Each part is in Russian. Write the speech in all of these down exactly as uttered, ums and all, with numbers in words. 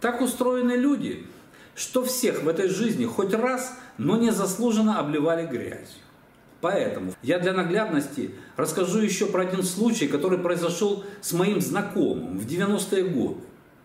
Так устроены люди, что всех в этой жизни хоть раз, но незаслуженно обливали грязью. Поэтому я для наглядности расскажу еще про один случай, который произошел с моим знакомым в девяностые годы.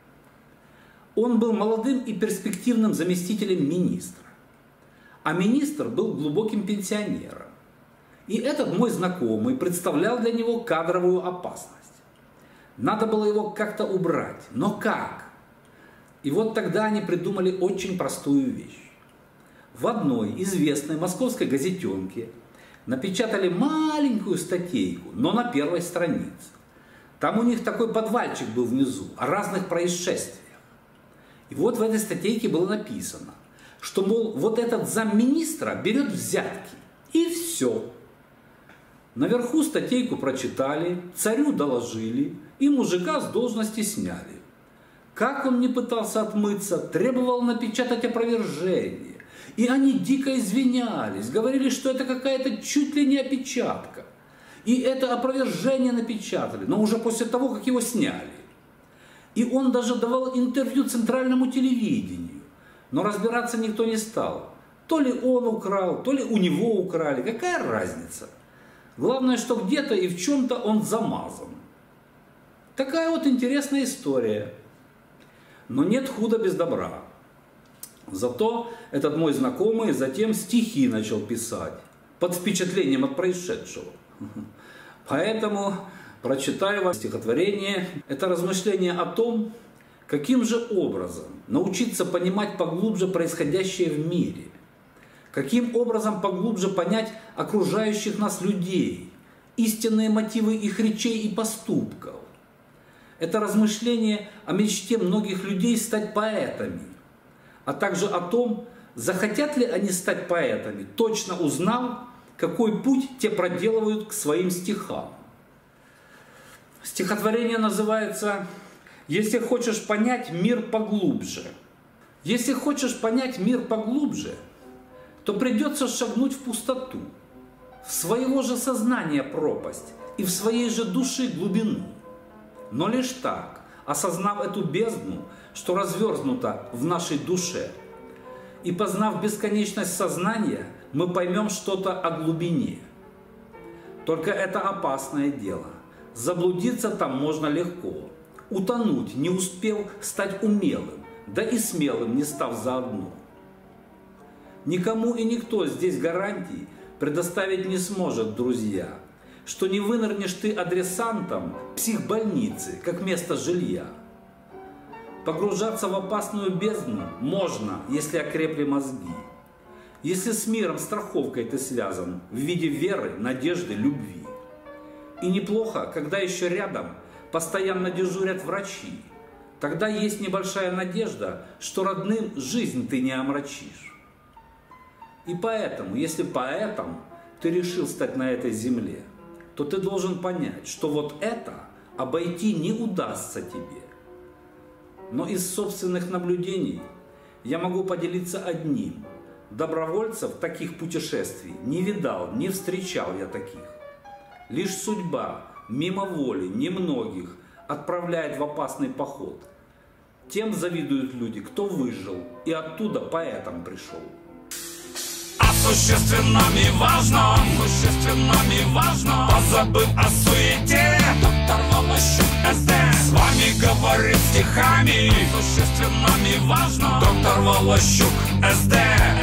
Он был молодым и перспективным заместителем министра, а министр был глубоким пенсионером. И этот мой знакомый представлял для него кадровую опасность. Надо было его как-то убрать, но как? И вот тогда они придумали очень простую вещь. В одной известной московской газетенке напечатали маленькую статейку, но на первой странице. Там у них такой подвальчик был внизу, о разных происшествиях. И вот в этой статейке было написано, что, мол, вот этот замминистра берет взятки. И все. Наверху статейку прочитали, царю доложили, и мужика с должности сняли. Как он не пытался отмыться, требовал напечатать опровержение. И они дико извинялись, говорили, что это какая-то чуть ли не опечатка. И это опровержение напечатали, но уже после того, как его сняли. И он даже давал интервью центральному телевидению. Но разбираться никто не стал. То ли он украл, то ли у него украли. Какая разница? Главное, что где-то и в чем-то он замазан. Такая вот интересная история. Но нет худа без добра. Зато этот мой знакомый затем стихи начал писать, под впечатлением от происшедшего. Поэтому прочитаю вам стихотворение. Это размышление о том, каким же образом научиться понимать поглубже происходящее в мире. Каким образом поглубже понять окружающих нас людей, истинные мотивы их речей и поступков. Это размышление о мечте многих людей стать поэтами, а также о том, захотят ли они стать поэтами, точно узнав, какой путь те проделывают к своим стихам. Стихотворение называется «Если хочешь понять мир поглубже». Если хочешь понять мир поглубже, то придется шагнуть в пустоту, в своего же сознания пропасть и в своей же души глубину. Но лишь так, осознав эту бездну, что разверзнута в нашей душе, и познав бесконечность сознания, мы поймем что-то о глубине. Только это опасное дело. Заблудиться там можно легко, утонуть, не успев стать умелым, да и смелым, не став заодно. Никому и никто здесь гарантий предоставить не сможет, друзья, что не вынырнешь ты адресантом психбольницы, как место жилья. Погружаться в опасную бездну можно, если окрепли мозги. Если с миром страховкой ты связан в виде веры, надежды, любви. И неплохо, когда еще рядом постоянно дежурят врачи. Тогда есть небольшая надежда, что родным жизнь ты не омрачишь. И поэтому, если поэтом ты решил стать на этой земле, то ты должен понять, что вот это обойти не удастся тебе. Но из собственных наблюдений я могу поделиться одним. Добровольцев таких путешествий не видал, не встречал я таких. Лишь судьба, мимо воли, немногих отправляет в опасный поход. Тем завидуют люди, кто выжил и оттуда поэтом пришел. Существенном и важном, существенном и важном, позабыв о суете, доктор Волощук эс дэ с вами говорит стихами. Существенном и важном, доктор Волощук эс дэ.